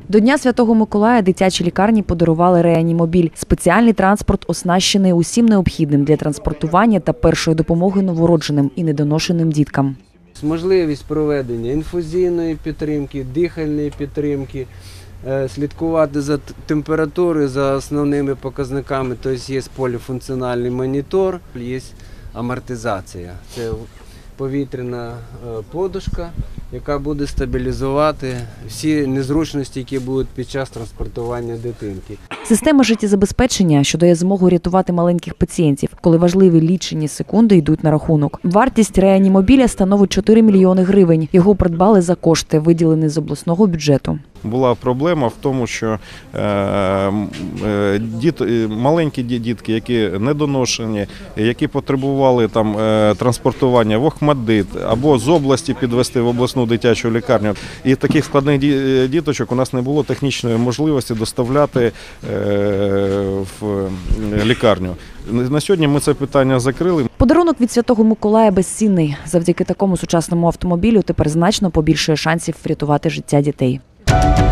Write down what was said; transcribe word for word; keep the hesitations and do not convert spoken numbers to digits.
До Дня Святого Миколая дитячі лікарні подарували реанімобіль – спеціальний транспорт, оснащений усім необхідним для транспортування та першої допомоги новонародженим і недоношеним діткам. Можливість проведення інфузійної підтримки, дихальної підтримки, слідкувати за температурою, за основними показниками, тобто є поліфункціональний монітор, є амортизація. Це повітряна подушка, яка буде стабілізувати всі незручності, які будуть під час транспортування дитинки. Система життєзабезпечення, що дає змогу рятувати маленьких пацієнтів, коли важливі лічені секунди йдуть на рахунок. Вартість реанімобіля становить чотири мільйони гривень. Його придбали за кошти, виділені з обласного бюджету. Була проблема в тому, що е, е, діт, маленькі дітки, які недоношені, які потребували там, е, транспортування в Охмаддит або з області підвезти в обласну дитячу лікарню. І таких складних діточок у нас не було технічної можливості доставляти е, в лікарню. На сьогодні ми це питання закрили. Подарунок від Святого Миколая безцінний. Завдяки такому сучасному автомобілю тепер значно побільшує шансів врятувати життя дітей.